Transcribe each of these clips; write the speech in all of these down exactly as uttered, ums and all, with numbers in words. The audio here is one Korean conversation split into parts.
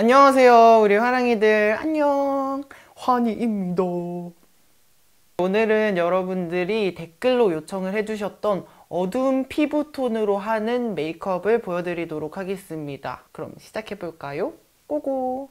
안녕하세요 우리 화랑이들, 안녕, 환희입니다. 오늘은 여러분들이 댓글로 요청을 해주셨던 어두운 피부톤으로 하는 메이크업을 보여드리도록 하겠습니다. 그럼 시작해볼까요? 고고!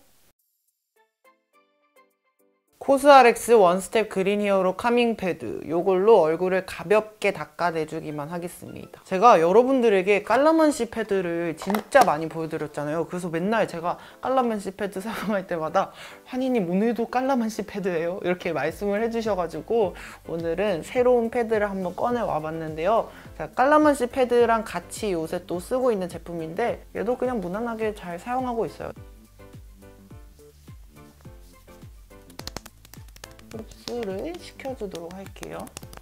코스알엑스 원스텝 그린 히어로 카밍 패드, 이걸로 얼굴을 가볍게 닦아내주기만 하겠습니다. 제가 여러분들에게 깔라만시 패드를 진짜 많이 보여드렸잖아요. 그래서 맨날 제가 깔라만시 패드 사용할 때마다 환희님 오늘도 깔라만시 패드예요? 이렇게 말씀을 해주셔가지고 오늘은 새로운 패드를 한번 꺼내 와봤는데요. 제가 깔라만시 패드랑 같이 요새 또 쓰고 있는 제품인데 얘도 그냥 무난하게 잘 사용하고 있어요. 흡수를 시켜주도록 할게요.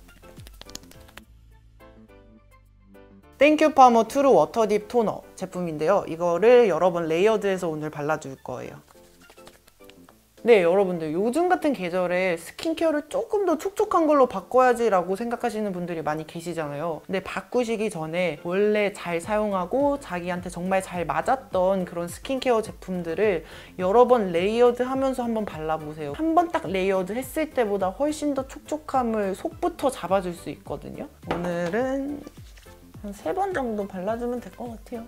땡큐 파머 트루 워터 딥 토너 제품인데요. 이거를 여러 번 레이어드해서 오늘 발라줄 거예요. 네, 여러분들 요즘 같은 계절에 스킨케어를 조금 더 촉촉한 걸로 바꿔야지 라고 생각하시는 분들이 많이 계시잖아요. 근데 바꾸시기 전에 원래 잘 사용하고 자기한테 정말 잘 맞았던 그런 스킨케어 제품들을 여러 번 레이어드 하면서 한번 발라보세요. 한 번 딱 레이어드 했을 때보다 훨씬 더 촉촉함을 속부터 잡아줄 수 있거든요. 오늘은 한 세 번 정도 발라주면 될 것 같아요.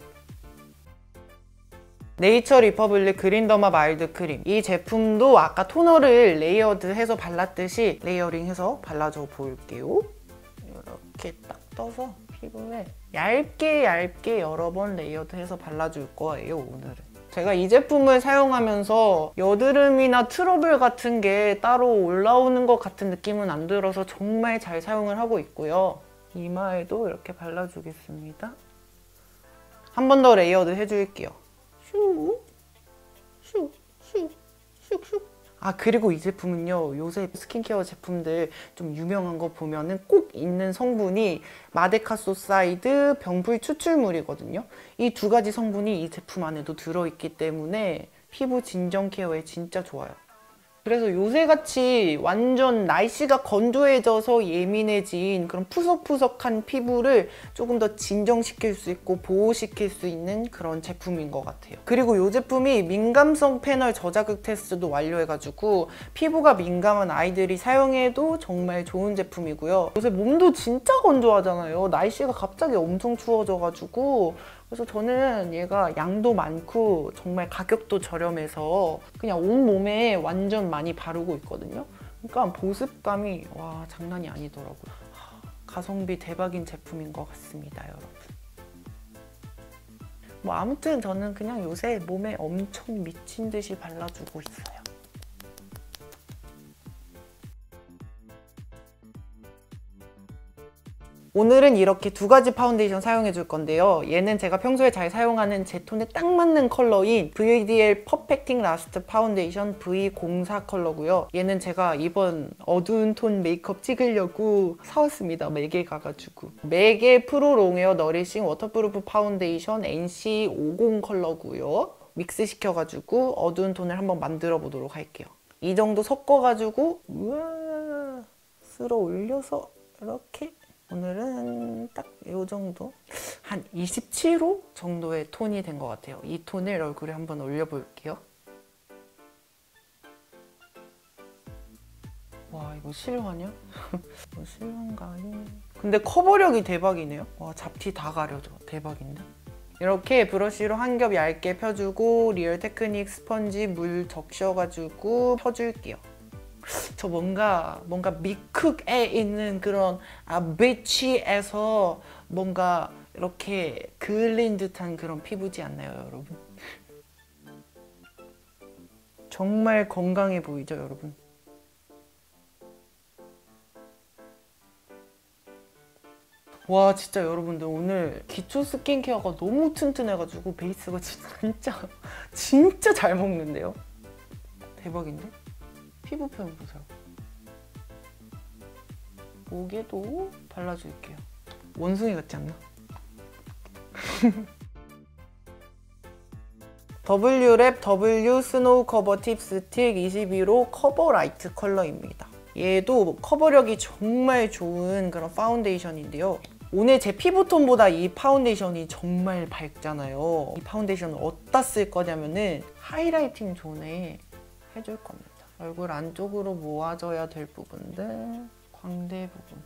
네이처 리퍼블릭 그린더마 마일드 크림, 이 제품도 아까 토너를 레이어드해서 발랐듯이 레이어링해서 발라줘 볼게요. 이렇게 딱 떠서 피부에 얇게 얇게 여러 번 레이어드해서 발라줄 거예요. 오늘은 제가 이 제품을 사용하면서 여드름이나 트러블 같은 게 따로 올라오는 것 같은 느낌은 안 들어서 정말 잘 사용을 하고 있고요. 이마에도 이렇게 발라주겠습니다. 한 번 더 레이어드 해줄게요. 슉, 슉, 슉, 슉, 슉. 아, 그리고 이 제품은요, 요새 스킨케어 제품들 좀 유명한 거 보면은 꼭 있는 성분이 마데카소사이드 병풀 추출물이거든요. 이 두 가지 성분이 이 제품 안에도 들어있기 때문에 피부 진정 케어에 진짜 좋아요. 그래서 요새같이 완전 날씨가 건조해져서 예민해진 그런 푸석푸석한 피부를 조금 더 진정시킬 수 있고 보호시킬 수 있는 그런 제품인 것 같아요. 그리고 이 제품이 민감성 패널 저자극 테스트도 완료해가지고 피부가 민감한 아이들이 사용해도 정말 좋은 제품이고요. 요새 몸도 진짜 건조하잖아요. 날씨가 갑자기 엄청 추워져가지고 그래서 저는 얘가 양도 많고 정말 가격도 저렴해서 그냥 온몸에 완전 많이 바르고 있거든요. 그러니까 보습감이 와 장난이 아니더라고요. 가성비 대박인 제품인 것 같습니다, 여러분. 뭐 아무튼 저는 그냥 요새 몸에 엄청 미친 듯이 발라주고 있어요. 오늘은 이렇게 두 가지 파운데이션 사용해 줄 건데요. 얘는 제가 평소에 잘 사용하는 제 톤에 딱 맞는 컬러인 브이디엘 퍼펙팅 라스트 파운데이션 브이 공사 컬러고요. 얘는 제가 이번 어두운 톤 메이크업 찍으려고 사왔습니다. 맥에 가가지고. 맥의 프로 롱웨어 너리싱 워터프루프 파운데이션 엔씨 오십 컬러고요. 믹스 시켜가지고 어두운 톤을 한번 만들어 보도록 할게요. 이 정도 섞어가지고 우와 쓸어 올려서 이렇게 오늘은 딱 이 정도? 한 이십칠 호 정도의 톤이 된 것 같아요. 이 톤을 얼굴에 한번 올려볼게요. 와, 이거 실화냐? 이거 실화인가요? 근데 커버력이 대박이네요. 와, 잡티 다 가려져. 대박인데? 이렇게 브러쉬로 한 겹 얇게 펴주고 리얼 테크닉 스펀지 물 적셔가지고 펴줄게요. 저 뭔가 뭔가 미쿡에 있는 그런 아 비치에서 뭔가 이렇게 그을린 듯한 그런 피부지 않나요, 여러분? 정말 건강해 보이죠, 여러분? 와, 진짜 여러분들 오늘 기초 스킨케어가 너무 튼튼해가지고 베이스가 진짜 진짜 잘 먹는데요? 대박인데? 피부 표현 보세요. 목에도 발라줄게요. 원숭이 같지 않나? 더블유랩 더블유 스노우 커버 팁 스틱 이십일 호 커버 라이트 컬러입니다. 얘도 커버력이 정말 좋은 그런 파운데이션인데요. 오늘 제 피부톤보다 이 파운데이션이 정말 밝잖아요. 이 파운데이션을 어디다 쓸 거냐면은 하이라이팅 존에 해줄 겁니다. 얼굴 안쪽으로 모아져야 될 부분들, 광대 부분.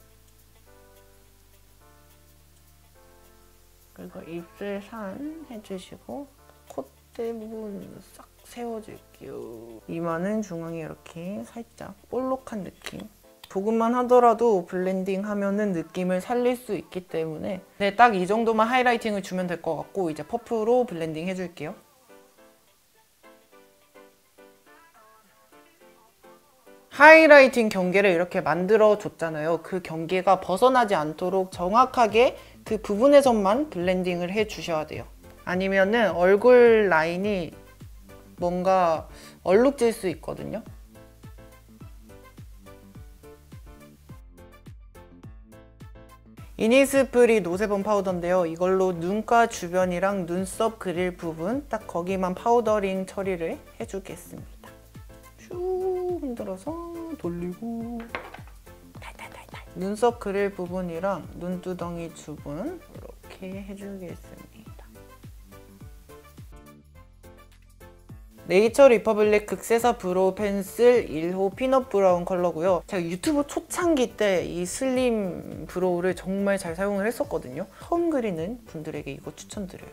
그리고 입술 산 해주시고 콧대 부분 싹 세워줄게요. 이마는 중앙에 이렇게 살짝 볼록한 느낌. 조금만 하더라도 블렌딩 하면은 느낌을 살릴 수 있기 때문에 네, 딱 이 정도만 하이라이팅을 주면 될 것 같고 이제 퍼프로 블렌딩 해줄게요. 하이라이팅 경계를 이렇게 만들어줬잖아요. 그 경계가 벗어나지 않도록 정확하게 그 부분에서만 블렌딩을 해주셔야 돼요. 아니면은 얼굴 라인이 뭔가 얼룩질 수 있거든요. 이니스프리 노세범 파우더인데요. 이걸로 눈가 주변이랑 눈썹 그릴 부분 딱 거기만 파우더링 처리를 해주겠습니다. 쭉 흔들어서 돌리고 탈탈탈탈. 눈썹 그릴 부분이랑 눈두덩이 주분 이렇게 해주겠습니다. 네이처 리퍼블릭 극세사 브로우 펜슬 일 호 피넛 브라운 컬러고요. 제가 유튜브 초창기 때 이 슬림 브로우를 정말 잘 사용을 했었거든요. 처음 그리는 분들에게 이거 추천드려요.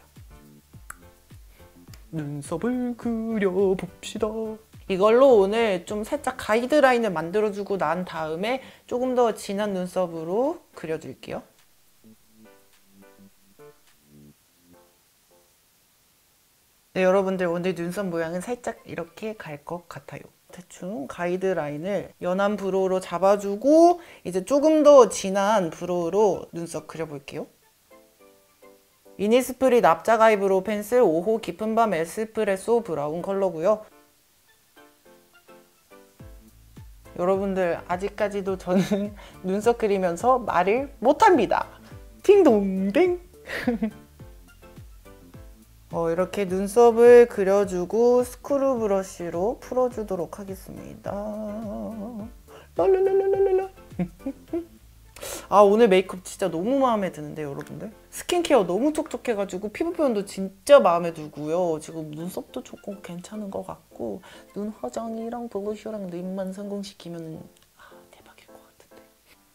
눈썹을 그려봅시다. 이걸로 오늘 좀 살짝 가이드라인을 만들어주고 난 다음에 조금 더 진한 눈썹으로 그려줄게요. 네, 여러분들 오늘 눈썹 모양은 살짝 이렇게 갈 것 같아요. 대충 가이드라인을 연한 브로우로 잡아주고 이제 조금 더 진한 브로우로 눈썹 그려볼게요. 이니스프리 납작 아이브로우 펜슬 오 호 깊은 밤 에스프레소 브라운 컬러고요. 여러분들 아직까지도 저는 눈썹 그리면서 말을 못합니다. 팅동댕! 어, 이렇게 눈썹을 그려주고 스크류 브러쉬로 풀어주도록 하겠습니다. 랄랄랄랄랄라. 아, 오늘 메이크업 진짜 너무 마음에 드는데 여러분들? 스킨케어 너무 촉촉해가지고 피부 표현도 진짜 마음에 들고요. 지금 눈썹도 조금 괜찮은 것 같고 눈 화장이랑 블러셔랑 립만 성공시키면 아, 대박일 것 같은데.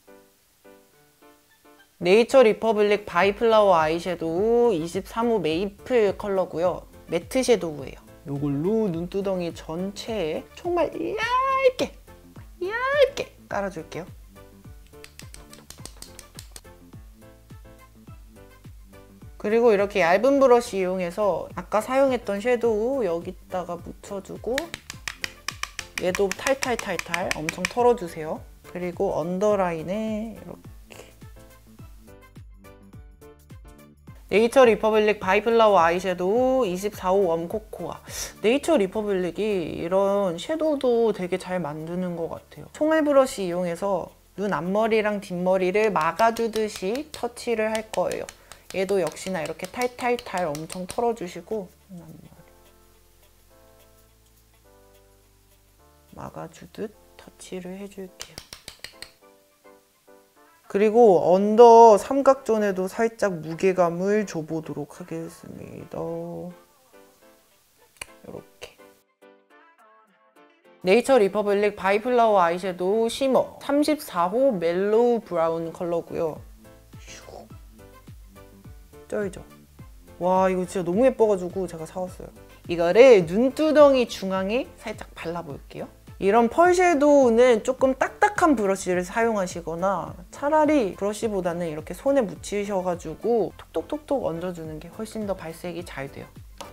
네이처 리퍼블릭 바이 플라워 아이섀도우 이십삼 호 메이플 컬러고요. 매트 섀도우예요. 이걸로 눈두덩이 전체에 정말 얇게 얇게 깔아줄게요. 그리고 이렇게 얇은 브러쉬 이용해서 아까 사용했던 섀도우 여기다가 묻혀주고 얘도 탈탈탈탈 엄청 털어주세요. 그리고 언더라인에 이렇게 네이처 리퍼블릭 바이 플라워 아이섀도우 이십사 호 웜 코코아. 네이처 리퍼블릭이 이런 섀도우도 되게 잘 만드는 것 같아요. 총알 브러쉬 이용해서 눈 앞머리랑 뒷머리를 막아주듯이 터치를 할 거예요. 얘도 역시나 이렇게 탈탈탈 엄청 털어주시고 막아주듯 터치를 해줄게요. 그리고 언더 삼각존에도 살짝 무게감을 줘보도록 하겠습니다. 이렇게. 네이처 리퍼블릭 바이 플라워 아이섀도우 쉬머 삼십사 호 멜로우 브라운 컬러고요. 쩔죠? 와, 이거 진짜 너무 예뻐가지고 제가 사왔어요. 이거를 눈두덩이 중앙에 살짝 발라볼게요. 이런 펄 섀도우는 조금 딱딱한 브러쉬를 사용하시거나 차라리 브러쉬보다는 이렇게 손에 묻히셔가지고 톡톡톡톡 얹어주는 게 훨씬 더 발색이 잘 돼요.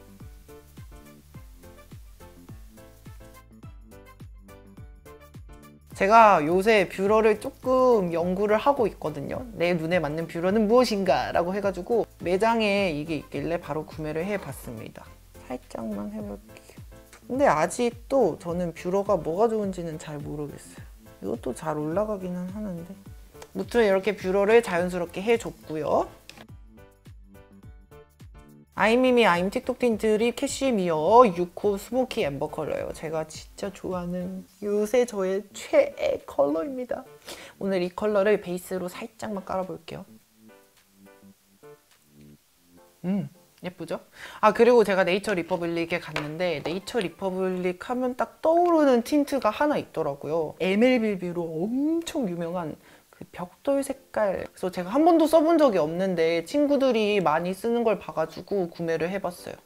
제가 요새 뷰러를 조금 연구를 하고 있거든요. 내 눈에 맞는 뷰러는 무엇인가 라고 해가지고 매장에 이게 있길래 바로 구매를 해봤습니다. 살짝만 해볼게요. 근데 아직도 저는 뷰러가 뭐가 좋은지는 잘 모르겠어요. 이것도 잘 올라가기는 하는데 무튼 이렇게 뷰러를 자연스럽게 해줬고요. 아이미미 아임 틱톡 틴트 립 캐시미어 육 호 스모키 앰버 컬러예요. 제가 진짜 좋아하는 요새 저의 최애 컬러입니다. 오늘 이 컬러를 베이스로 살짝만 깔아볼게요. 음 예쁘죠? 아 그리고 제가 네이처 리퍼블릭에 갔는데 네이처 리퍼블릭 하면 딱 떠오르는 틴트가 하나 있더라고요. 엠엘비비로 엄청 유명한 그 벽돌 색깔. 그래서 제가 한 번도 써본 적이 없는데 친구들이 많이 쓰는 걸 봐가지고 구매를 해봤어요.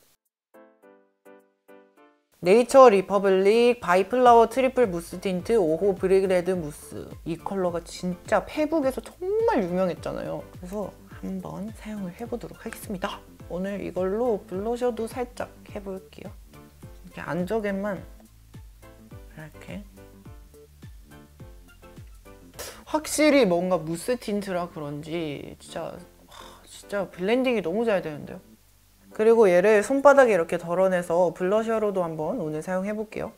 네이처 리퍼블릭 바이플라워 트리플 무스 틴트 오 호 브릭레드 무스. 이 컬러가 진짜 페북에서 정말 유명했잖아요. 그래서 한번 사용을 해보도록 하겠습니다. 오늘 이걸로 블러셔도 살짝 해볼게요. 이렇게 안쪽에만 이렇게. 확실히 뭔가 무스 틴트라 그런지 진짜 진짜 블렌딩이 너무 잘 되는데요. 그리고 얘를 손바닥에 이렇게 덜어내서 블러셔로도 한번 오늘 사용해볼게요.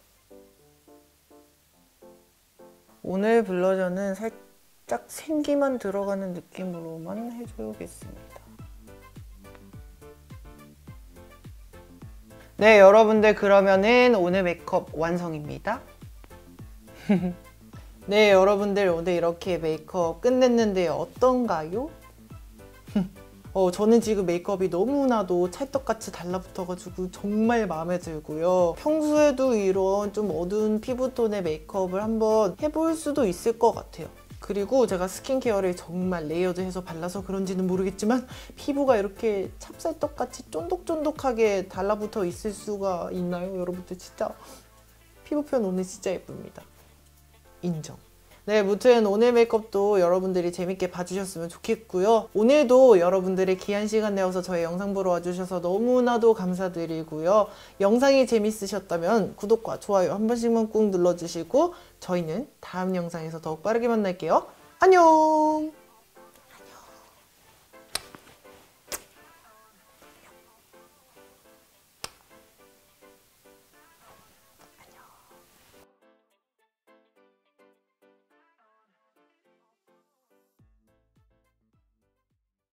오늘 블러셔는 살짝 생기만 들어가는 느낌으로만 해주겠습니다. 네, 여러분들 그러면은 오늘 메이크업 완성입니다. 네, 여러분들 오늘 이렇게 메이크업 끝냈는데 어떤가요? 어, 저는 지금 메이크업이 너무나도 찰떡같이 달라붙어가지고 정말 마음에 들고요. 평소에도 이런 좀 어두운 피부톤의 메이크업을 한번 해볼 수도 있을 것 같아요. 그리고 제가 스킨케어를 정말 레이어드해서 발라서 그런지는 모르겠지만 피부가 이렇게 찹쌀떡같이 쫀득쫀득하게 달라붙어 있을 수가 있나요? 여러분들 진짜 피부 표현 오늘 진짜 예쁩니다. 인정. 네, 무튼 오늘 메이크업도 여러분들이 재밌게 봐주셨으면 좋겠고요. 오늘도 여러분들의 귀한 시간 내어서 저의 영상 보러 와주셔서 너무나도 감사드리고요. 영상이 재밌으셨다면 구독과 좋아요 한 번씩만 꾹 눌러주시고 저희는 다음 영상에서 더욱 빠르게 만날게요. 안녕!